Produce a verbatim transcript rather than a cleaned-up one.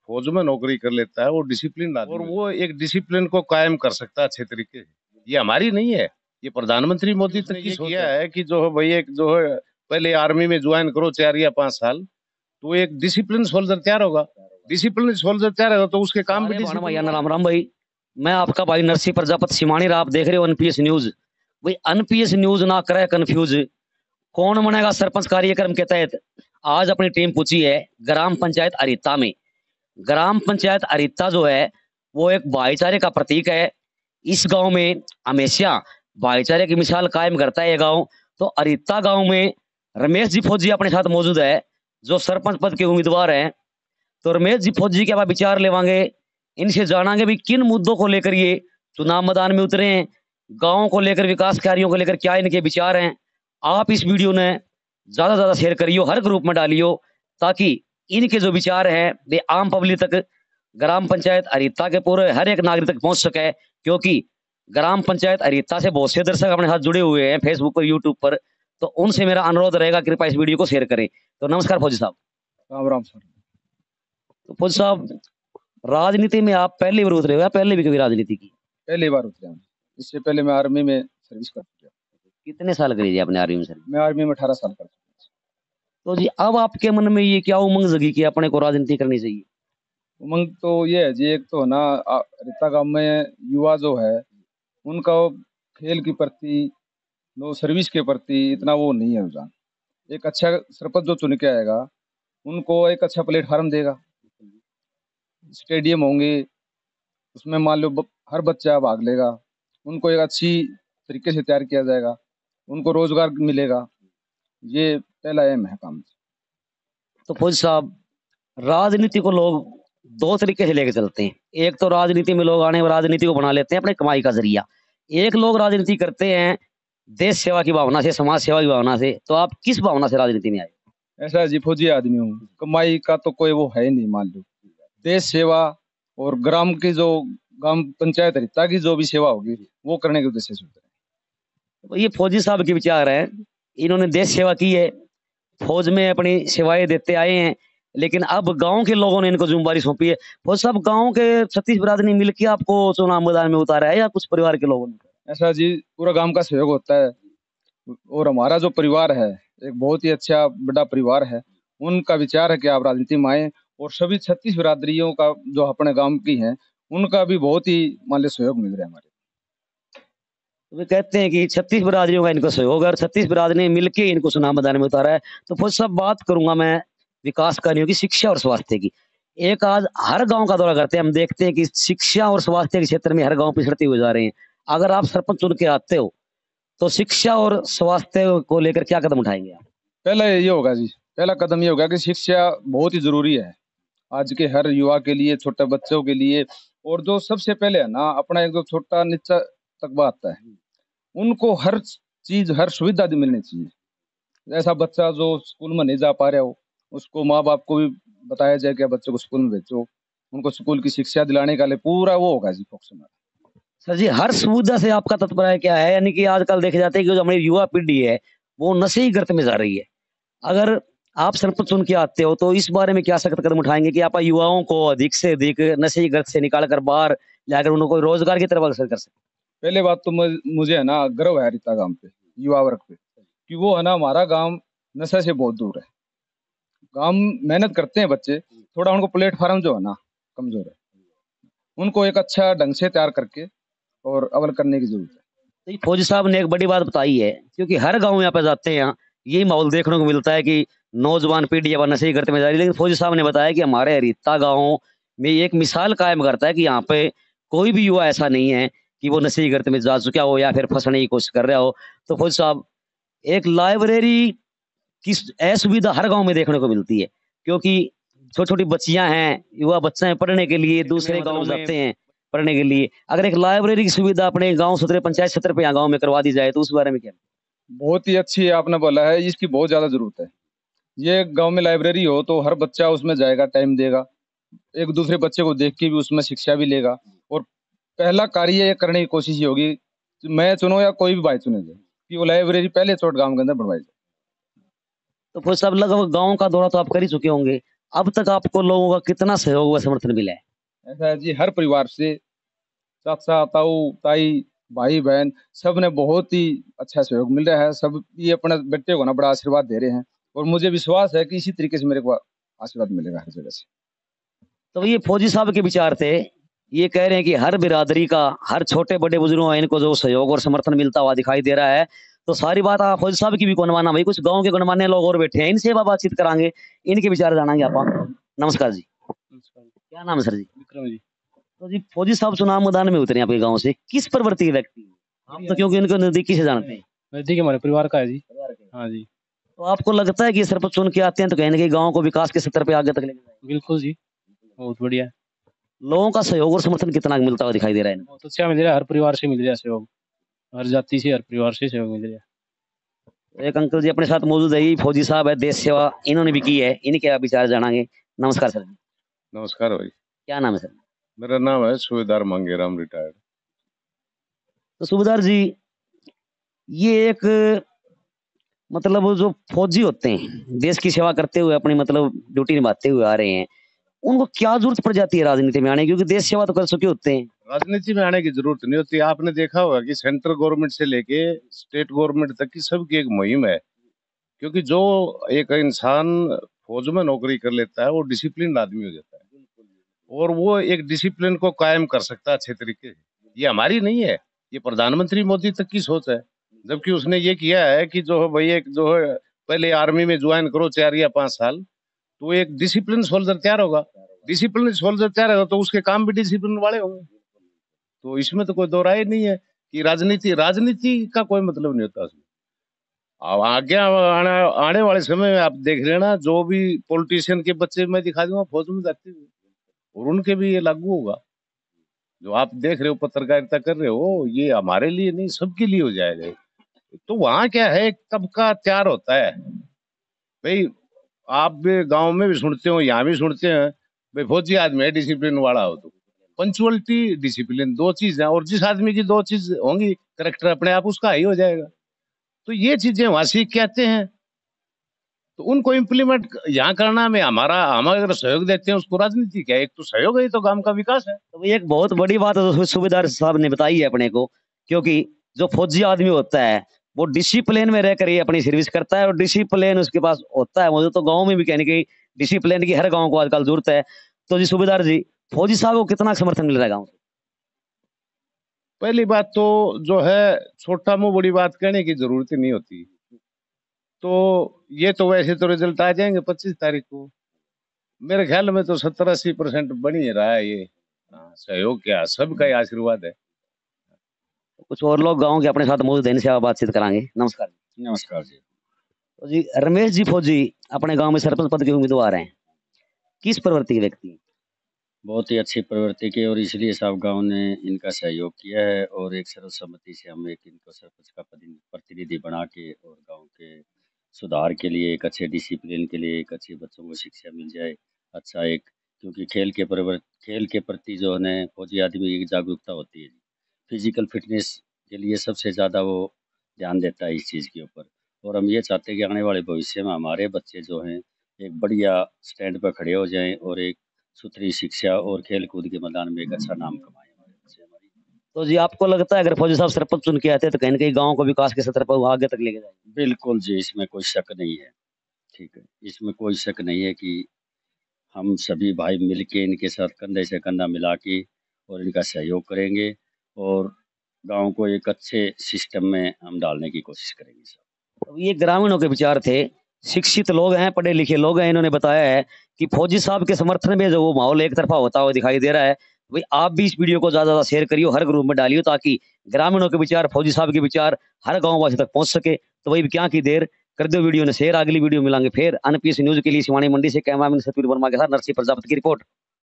फौज में नौकरी कर लेता है वो डिसिप्लिन आदमी, और वो एक डिसिप्लिन को कायम कर सकता है अच्छे तरीके से। ये हमारी नहीं है, ये प्रधानमंत्री मोदी तक की किया है कि जो है भाई एक जो है पहले आर्मी में ज्वाइन करो चार या पांच साल, तो एक डिसिप्लिन सोल्जर तैयार होगा। डिसिप्लिन सोल्जर तैयार होगा तो उसके काम भी डिसिप्लिन। राम राम भाई, मैं आपका भाई नरसिंह प्रजापति सिमानी, आप देख रहे हो एनपीएस न्यूज। भाई एनपीएस न्यूज ना करे कंफ्यूज, कौन बनेगा सरपंच कार्यक्रम के तहत आज अपनी टीम पूछी है ग्राम पंचायत अरिता में। ग्राम पंचायत अरिता जो है वो एक भाईचारे का प्रतीक है। इस गांव में हमेशा भाईचारे की मिसाल कायम करता है ये गांव। तो अरिता गांव में रमेश जी फौजी अपने साथ मौजूद है, जो सरपंच पद के उम्मीदवार हैं। तो रमेश जी फौजी के बाद विचार लेवांगे, इनसे जानांगे भी किन मुद्दों को लेकर ये चुनाव मैदान में उतरे हैं, गांव को लेकर, विकास कार्यों को लेकर क्या इनके विचार हैं। आप इस वीडियो ने ज्यादा ज्यादा शेयर करियो, हर ग्रुप में डालियो, ताकि इनके जो विचार हैं वे आम पब्लिक तक, ग्राम पंचायत अरिता के पूरे हर एक नागरिक तक पहुंच सके। क्योंकि ग्राम पंचायत अरिता से बहुत से दर्शक अपने साथ जुड़े हुए हैं फेसबुक पर, यूट्यूब पर। तो उनसे मेरा अनुरोध रहेगा, कृपया इस वीडियो को शेयर करें। तो नमस्कार फौजी साहब। राम राम सर। तो फौजी साहब, राजनीति में आप पहली बार उतरे हो या पहले भी कभी राजनीति की? पहली बार उतरे हैं। इससे पहले मैं आर्मी में सर्विस कर चुका। कितने साल करी आपने आर्मी में सर्विस? मैं आर्मी में अठारह साल कर चुका। तो जी अब आपके मन में ये क्या उमंग जगी कि अपने को राजनीति करनी चाहिए? उमंग तो ये है जी, एक तो ना रिता गांव में युवा जो है उनका खेल के प्रति, नो सर्विस के प्रति इतना वो नहीं है रुझान। एक अच्छा सरपंच जो चुन के आएगा उनको एक अच्छा प्लेटफार्म देगा, स्टेडियम होंगे, उसमें मान लो हर बच्चा भाग लेगा, उनको एक अच्छी तरीके से तैयार किया जाएगा, उनको रोजगार मिलेगा। ये पहला एम है काम। तो फौजी साहब, राजनीति को लोग दो तरीके से लेके चलते हैं। एक तो राजनीति में लोग आने राजनीति को बना लेते हैं अपने कमाई का जरिया। एक लोग राजनीति करते हैं देश सेवा की भावना से, समाज सेवा की भावना से। तो आप किस भावना से राजनीति में आए? ऐसा जी फौजी आदमी हूँ, कमाई का तो कोई वो है नहीं। मान लो देश सेवा और ग्राम की जो ग्राम पंचायत रिता की जो भी सेवा होगी वो करने के उद्देश्य से तो ये फौजी साहब के विचार है। इन्होंने देश सेवा की है, फौज में अपनी सेवाएं देते आए हैं, लेकिन अब गांव के लोगों ने इनको जिम्मेदारी सौंपी है। फौज साहब, गांव के छत्तीस बिरादरी मिलकर आपको चुनाव मैदान में उतारा है या कुछ परिवार के लोगों ने? ऐसा जी पूरा गांव का सहयोग होता है, और हमारा जो परिवार है एक बहुत ही अच्छा बड़ा परिवार है। उनका विचार है कि आप राजनीति में आए, और सभी छत्तीस बिरादरियों का जो अपने गांव की हैं उनका भी बहुत ही मान लो सहयोग मिल रहा है हमारे। वे कहते हैं कि छत्तीस बिरादरियों का इनको सहयोग है और छत्तीस बिरादरी ने मिलकर इनको चुनाव मैदान में उतारा है। तो फौज साहब, बात करूंगा मैं विकास कार्यों की, शिक्षा और स्वास्थ्य की। एक आज हर गांव का दौरा करते हैं, हम देखते हैं कि शिक्षा और स्वास्थ्य के क्षेत्र में हर गांव पिछड़ते हुए जा रहे हैं। अगर आप सरपंच चुन के आते हो तो शिक्षा और स्वास्थ्य को लेकर क्या कदम उठाएंगे आप? पहला ये होगा जी, पहला कदम ये होगा कि शिक्षा बहुत ही जरूरी है आज के हर युवा के लिए, छोटे बच्चों के लिए। और जो सबसे पहले है ना, अपना एक जो छोटा नीचा तकबा आता है उनको हर चीज, हर सुविधा मिलनी चाहिए। ऐसा बच्चा जो स्कूल में नहीं जा पा रहा हो उसको माँ बाप को भी बताया जाए कि बच्चों को स्कूल में भेजो, उनको स्कूल की शिक्षा दिलाने का लिए पूरा वो होगा जी फोकस हमारा। सर जी, हर सुविधा से आपका तात्पर्य क्या है? यानी कि आजकल देखे जाते हैं कि जो हमारी युवा पीढ़ी है वो नशे ही गर्त में जा रही है। अगर आप सरपंच चुन के आते हो तो इस बारे में क्या सख्त कदम उठाएंगे कि आप युवाओं को अधिक से अधिक नशे की गर्त से निकाल कर बाहर लाकर उनको रोजगार की तरफ अग्रसर कर सके? पहले बात तो मुझे है ना गर्व है रिता गांव पे, युवा वर्ग पे, कि वो है ना हमारा गांव नशे से बहुत दूर है। गांव मेहनत करते हैं बच्चे, थोड़ा उनको प्लेटफार्म जो है ना कमजोर है, उनको एक अच्छा ढंग से तैयार करके और अवल करने की जरूरत है। तो फौजी साहब ने एक बड़ी बात बताई है, क्योंकि हर गांव में यहाँ पे जाते हैं यही माहौल देखने को मिलता है कि नौजवान पीढ़ी अब नशे करते में जा रही है। लेकिन फौजी साहब ने बताया कि हमारे रिता गाँव में एक मिसाल कायम करता है कि यहाँ पे कोई भी युवा ऐसा नहीं है कि वो नशे की गर्त में जा चुका हो या फिर फंसने की कोशिश कर रहा हो। तो फौजी साहब, एक लाइब्रेरी की असुविधा हर गांव में देखने को मिलती है, क्योंकि छोटी छोटी बच्चियां हैं, युवा बच्चे हैं, पढ़ने के लिए दूसरे गांव जाते हैं पढ़ने के लिए। अगर एक लाइब्रेरी की सुविधा अपने गांव सत्र पंचायत सत्र पे गांव में करवा दी जाए तो उस बारे में क्या? बहुत ही अच्छी आपने बोला है, इसकी बहुत ज्यादा जरूरत है। ये गांव में लाइब्रेरी हो तो हर बच्चा उसमें जाएगा, टाइम देगा, एक दूसरे बच्चे को देख के भी उसमें शिक्षा भी लेगा। और पहला कार्य ये करने की कोशिश ये होगी, मैं चुनो या कोई भी भाई चुने जाए, कि वो लाइब्रेरी पहले चोट गांव के अंदर बढ़वाई जाए। तो फिर सब लगभग गांव का दौरा तो आप कर ही चुके होंगे, अब तक आपको लोगों का कितना सहयोग व समर्थन मिला है? ऐसा है जी, हर परिवार से चाचा, ताऊ, ताई, भाई बहन सब ने बहुत ही अच्छा सहयोग मिल रहा है। सब ये अपने बेटे को ना बड़ा आशीर्वाद दे रहे हैं और मुझे विश्वास है कि इसी तरीके से मेरे को आशीर्वाद मिलेगा हर जगह से। तो ये फौजी साहब के विचार थे, ये कह रहे हैं कि हर बिरादरी का, हर छोटे बड़े बुजुर्गों इनको जो सहयोग और समर्थन मिलता हुआ दिखाई दे रहा है। तो सारी बात आप फौजी साहब की भी कौन माना भाई, कुछ गांव के गणमान्य लोग और बैठे हैं, इनसे बातचीत करांगे, इनके विचार जानेंगे। आप नमस्कार जी, क्या नाम है सर जी? विक्रम जी। तो जी फौजी साहब चुनाव मैदान में उतरे आपके गांव से, किस प्रवृत्ति के व्यक्ति हैं आप? तो क्योंकि इनको नजदीकी से जानते हैं। नजदीक हमारे परिवार का है जी। हाँ जी। तो आपको लगता है कि सरपंच चुन के आते हैं तो कहीं ना कहीं गाँव को विकास के स्तर पे आगे तक लेके जाएंगे? बिल्कुल जी, बहुत बढ़िया। लोगों का सहयोग और समर्थन कितना मिलता हुआ दिखाई दे रहा है? बहुत अच्छा मिल रहा है, हर परिवार से मिल रहा है सहयोग, हर जाति से, हर परिवार से सहयोग मिल रहा है। एक अंकल जी अपने साथ मौजूद है, फौजी साहब है, देश सेवा इन्होंने भी की है, इनके विचार जानेंगे। नमस्कार सर जी। नमस्कार भाई। क्या नाम है सर? मेरा नाम है सूबेदार मंगेराम, रिटायर्ड। तो सूबेदार जी, ये एक मतलब वो जो फौजी होते हैं देश की सेवा करते हुए अपनी मतलब ड्यूटी निभाते हुए आ रहे हैं, उनको क्या जरूरत पड़ जाती है राजनीति में आने की? क्योंकि देश सेवा तो कर चुके होते हैं। राजनीति में आने की जरूरत नहीं होती। आपने देखा होगा कि सेंट्रल गवर्नमेंट से लेके स्टेट गवर्नमेंट तक की सबकी एक मुहिम है। क्योंकि जो एक इंसान फौज में नौकरी कर लेता है वो डिसिप्लिन आदमी हो जाता है और वो एक डिसिप्लिन को कायम कर सकता है अच्छे तरीके से। ये हमारी नहीं है, ये प्रधानमंत्री मोदी तक की सोच है। जबकि उसने ये किया है कि जो है भाई एक जो है पहले आर्मी में ज्वाइन करो चार या पांच साल, तो एक डिसिप्लिन सोल्जर तैयार होगा। डिसिप्लिन सोल्जर तैयार होगा तो उसके काम भी डिसिप्लिन वाले होंगे। तो इसमें तो कोई दो राय नहीं है कि राजनीति राजनीति का कोई मतलब नहीं होता उसमें। अब आगे आने, आने वाले समय में आप देख लेना, जो भी पॉलिटिशियन के बच्चे मैं दिखा दूंगा फौज में जाते हुए, और उनके भी ये लागू होगा। जो आप देख रहे हो पत्रकारिता कर रहे हो, ये हमारे लिए नहीं सबके लिए हो जाएगा। तो वहां क्या है, एक तबका तैयार होता है भाई। आप भी गांव में भी सुनते हो, यहाँ भी सुनते हैं भाई फौजी आदमी है, डिसिप्लिन वाला हो। तो पंचुअलिटी डिसिप्लिन दो चीज है, और जिस आदमी की दो चीज होंगी करेक्टर अपने आप उसका ही हो जाएगा। तो ये चीजें वहां सीख के आते हैं, तो उनको इम्प्लीमेंट यहाँ करना में हमारा हम अगर सहयोग देते हैं उसको राजनीति क्या है, एक तो सहयोग है, तो गांव का विकास है। तो ये एक बहुत बड़ी बात है सूबेदार साहब ने बताई है अपने को, क्योंकि जो फौजी आदमी होता है वो डिसिप्लिन में रहकर ही अपनी सर्विस करता है और डिसिप्लिन उसके पास होता है। मुझे तो गांव में भी कहने की डिसिप्लिन की हर गांव को आजकल जरूरत है। तो जी सूबेदार जी, फौजी साहब को कितना समर्थन मिल रहा है गाँव से? पहली बात तो जो है छोटा मुंह बड़ी बात कहने की जरूरत ही नहीं होती। तो ये तो वैसे तो रिजल्ट आ जाएंगे पच्चीस तारीख को। मेरे ख्याल में तो सत्तर अस्सी परसेंट बन ही रहा है ये। हाँ, सहयोग क्या, सबका ही आशीर्वाद है। कुछ और लोग गाँव के अपने साथ मौजूद है, इनसे आप बातचीत कराएंगे। नमस्कार। नमस्कार जी। तो जी रमेश जी फौजी अपने गाँव में सरपंच पद के उम्मीदवार हैं, किस प्रवृत्ति के व्यक्ति? बहुत ही अच्छी प्रवृत्ति की और इसलिए सब गांव ने इनका सहयोग किया है और एक सर्वसम्मति से हम एक इनको सरपंच का प्रतिनिधि बना के और गांव के सुधार के लिए, एक अच्छे डिसिप्लिन के लिए, एक अच्छे बच्चों को शिक्षा मिल जाए, अच्छा एक क्योंकि खेल के प्रवृत्ति खेल के प्रति जो है फौजी आदमी की जागरूकता होती है। फिजिकल फिटनेस के लिए सबसे ज़्यादा वो ध्यान देता है इस चीज़ के ऊपर। और हम ये चाहते हैं कि आने वाले भविष्य में हमारे बच्चे जो हैं एक बढ़िया स्टैंड पर खड़े हो जाएं और एक सुथरी शिक्षा और खेल कूद के मैदान में एक अच्छा नाम कमाएं हमारे बच्चे हमारी। तो जी आपको लगता है अगर फौजी साहब सरपंच चुन के आते हैं तो कहीं ना कहीं गाँव को विकास के सत्र पर आगे तक लेके जाएंगे? बिल्कुल जी, इसमें कोई शक नहीं है। ठीक है, इसमें कोई शक नहीं है कि हम सभी भाई मिल के इनके साथ कंधे से कंधा मिला के और इनका सहयोग करेंगे और गांव को एक अच्छे सिस्टम में हम डालने की कोशिश करेंगे सब। तो ये ग्रामीणों के विचार थे, शिक्षित लोग हैं, पढ़े लिखे लोग हैं, इन्होंने बताया है कि फौजी साहब के समर्थन में जो वो माहौल एक तरफा होता हुआ दिखाई दे रहा है। भाई आप भी इस वीडियो को ज्यादा ज्यादा शेयर करिए, हर ग्रुप में डालिए, ताकि ग्रामीणों के विचार, फौजी साहब के विचार हर गाँव वासी तक पहुंच सके। तो वही क्या की देर कर दो वीडियो ने शेयर। अगली वीडियो मिलांगे फिर। एनपीएस न्यूज के लिए शिवानी मंडी से कैमरामैन सतवीर वर्मा के साथ नरसिंह प्रजापति की रिपोर्ट।